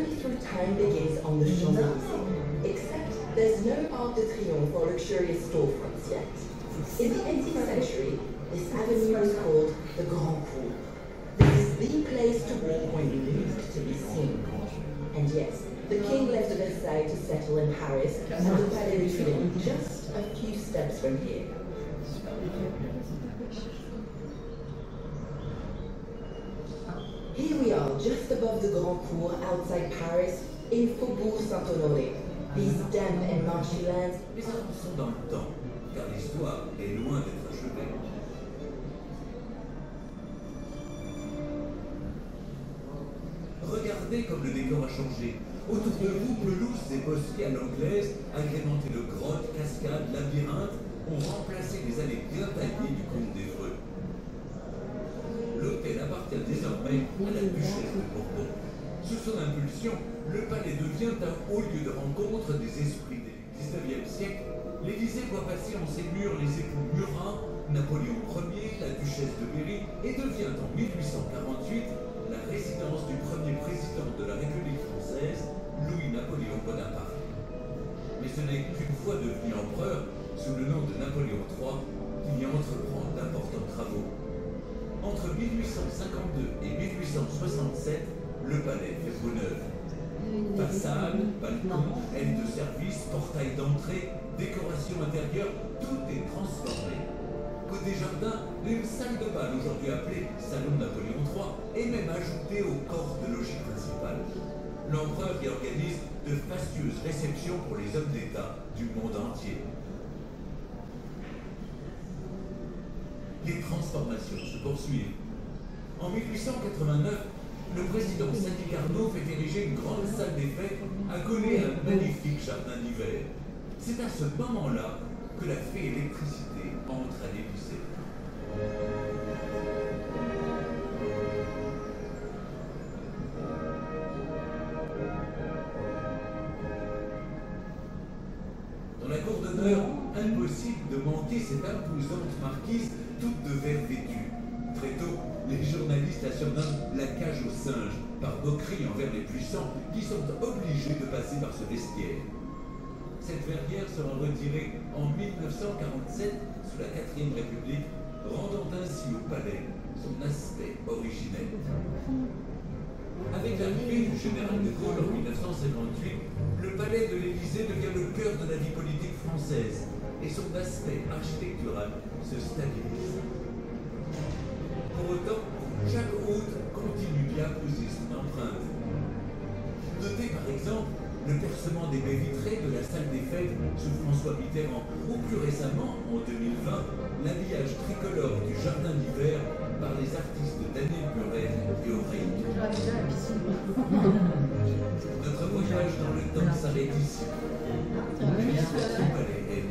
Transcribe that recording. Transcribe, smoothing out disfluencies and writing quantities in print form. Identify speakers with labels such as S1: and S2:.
S1: journey through time begins on the Champs-Élysées, except there's no Arc de Triomphe or luxurious storefronts yet. In the 18th century, this avenue was called the Grand Cour. This is the place to walk when you need to be seen. And yes, the king left Versailles to settle in Paris, and the Palais de Tuileries just a few steps from here. Here we are, just above the Grand Cour, outside Paris, in Faubourg Saint-Honoré. These damp and marshy lands...
S2: Les arbres sont dans le temps, car l'histoire est loin d'être achevée. Regardez comme le décor a changé. Autour de vous, pelouses et bosquets à l'anglaise, agrémentés de grottes, cascades, labyrinthes, ont remplacé les allées bien taillées du comte d'Evreux. L'hôtel appartient désormais à la duchesse de Bourbon. Sous son impulsion, le palais devient un haut lieu de rencontre des esprits du XIXe siècle. L'Élysée voit passer en ses murs les époux Murat, Napoléon Ier, la duchesse de Berry, et devient en 1848 la résidence du premier président de la République française, Louis-Napoléon Bonaparte. Mais ce n'est qu'une fois devenu empereur, sous le nom de Napoléon III, qu'il y entreprend d'importants travaux. Entre 1852 et 1867, le palais fait peau neuve. Façade, balcon, aile de service, portail d'entrée, décoration intérieure, tout est transformé. Côté jardin, une salle de bal aujourd'hui appelée Salon Napoléon III est même ajoutée au corps de logis principal. L'empereur y organise de fastueuses réceptions pour les hommes d'État du monde entier. Les transformations se poursuivent. En 1889, le président Sadi Carnot fait ériger une grande salle des fêtes accolée à un magnifique jardin d'hiver. C'est à ce moment-là que la fée électricité entre à l'Élysée. Dans la cour d'honneur, impossible de manquer cette imposante marquise toute de verre vêtue. Très tôt, les journalistes la surnomment la cage aux singes, par moquerie envers les puissants qui sont obligés de passer par ce vestiaire. Cette verrière sera retirée en 1947 sous la 4e République, rendant ainsi au palais son aspect originel. Avec l'arrivée du général de Gaulle en 1958, le palais de l'Élysée devient le cœur de la vie politique française et son aspect architectural se stabilise. Pour autant, chaque hôte continue d'y apposer son empreinte. Notez par exemple le percement des baies vitrées de la salle des fêtes sous François Mitterrand, ou plus récemment, en 2020, l'habillage tricolore du jardin d'hiver par les artistes Daniel Buren et Aurélie. Notre voyage dans le temps s'arrête ici. Puisque ce palais est